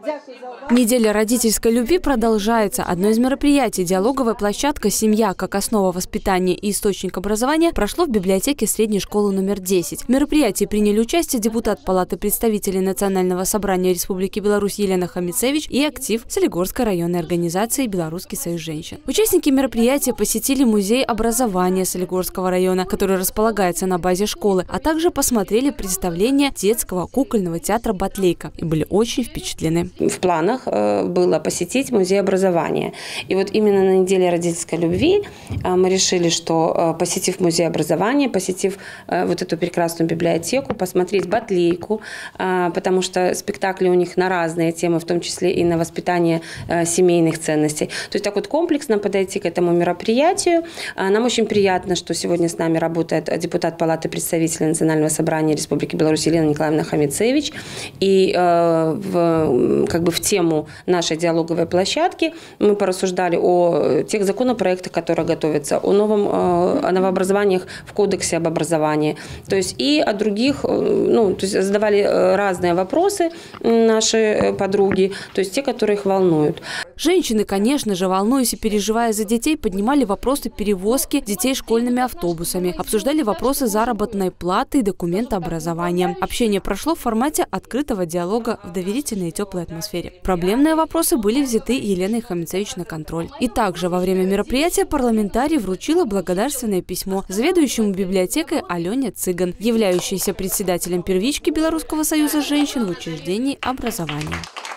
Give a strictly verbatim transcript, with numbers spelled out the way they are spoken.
Неделя родительской любви продолжается. Одно из мероприятий диалоговая площадка «Семья как основа воспитания и источник образования» прошло в библиотеке средней школы номер десять. В мероприятии приняли участие депутат Палаты представителей Национального собрания Республики Беларусь Елена Хамицевич и актив Солигорской районной организации «Белорусский союз женщин». Участники мероприятия посетили музей образования Солигорского района, который располагается на базе школы, а также посмотрели представление детского кукольного театра «Батлейка» и были очень впечатлены. В планах было посетить музей образования. И вот именно на неделе родительской любви мы решили, что посетив музей образования, посетив вот эту прекрасную библиотеку, посмотреть «Батлейку», потому что спектакли у них на разные темы, в том числе и на воспитание семейных ценностей. То есть так вот комплексно подойти к этому мероприятию. Нам очень приятно, что сегодня с нами работает депутат Палаты представителей Национального собрания Республики Беларусь Елена Николаевна Хамицевич. И в, как бы в тему нашей диалоговой площадки мы порассуждали о тех законопроектах, которые готовятся, о новом о новообразованиях в Кодексе об образовании, то есть и о других, ну, то есть задавали разные вопросы наши подруги, то есть те, которые их волнуют. Женщины, конечно же, волнуясь и переживая за детей, поднимали вопросы перевозки детей школьными автобусами, обсуждали вопросы заработной платы и документа образования. Общение прошло в формате открытого диалога в доверительной и теплой атмосфере. Проблемные вопросы были взяты Еленой Хамицевич на контроль. И также во время мероприятия парламентарий вручила благодарственное письмо заведующему библиотекой Алене Цыган, являющейся председателем первички Белорусского союза женщин в учреждении образования.